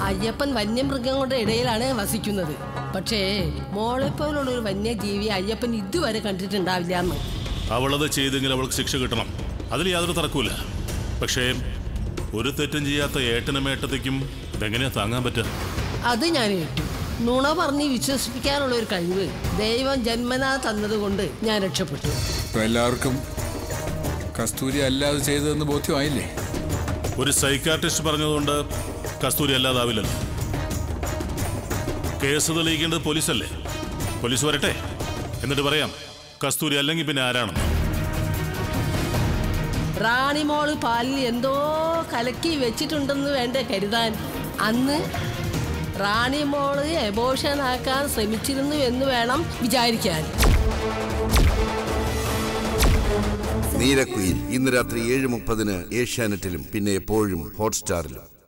അയ്യപ്പൻ വന്യമൃഗങ്ങളുടെ ഇടയിലാണ് വസിക്കുന്നത്. പക്ഷേ മോളെപ്പോലുള്ള ഒരു വന്യജീവി അയ്യപ്പൻ ഇതുവരെ കണ്ടിട്ടുണ്ടാവില്ല എന്ന്. അവളത് ചെയ്തെങ്കിൽ അവൾക്ക് ശിക്ഷ കിട്ടണം, അതിൽ യാതൊരു തർക്കമില്ല. പക്ഷേ ഒരു തെറ്റും ചെയ്യാത്ത ഏട്ടനും ഏട്ടത്തേക്കും ഇതെങ്ങനെയാ താങ്ങാൻ പറ്റുക? അത് ഞാൻ ഏറ്റു. നുണ പറഞ്ഞ് വിശ്വസിപ്പിക്കാനുള്ള ഒരു കഴിവ് ദൈവം ജന്മനാ തന്നതുകൊണ്ട് ഞാൻ രക്ഷപ്പെട്ടു. എല്ലാവർക്കും കസ്തൂരി അല്ലാതെ ചെയ്തതെന്ന് ബോധ്യമായില്ലേ? ഒരു സൈക്കാട്രിസ്റ്റ് പറഞ്ഞതുകൊണ്ട് കസ്തൂരി അല്ലാതാവില്ലല്ലോ. കേസ് തെളിയിക്കേണ്ടത് പോലീസല്ലേ? പോലീസ് വരട്ടെ, എന്നിട്ട് പറയാം കസ്തൂരി അല്ലെങ്കിൽ പിന്നെ ആരാണ്. റാണിമോള് പാലിൽ എന്തോ കലക്കി വെച്ചിട്ടുണ്ടെന്ന് വേണ്ടേ കരുതാൻ? അന്ന് റാണിമോള് എബോഷനാക്കാൻ ശ്രമിച്ചിരുന്നു എന്ന് വേണം വിചാരിക്കാൻ. നീലക്കുയിൽ ഇന്ന് രാത്രി 7:30 ഏഷ്യാനെറ്റിലും പിന്നെ എപ്പോഴും ഹോട്ട്സ്റ്റാറിലും.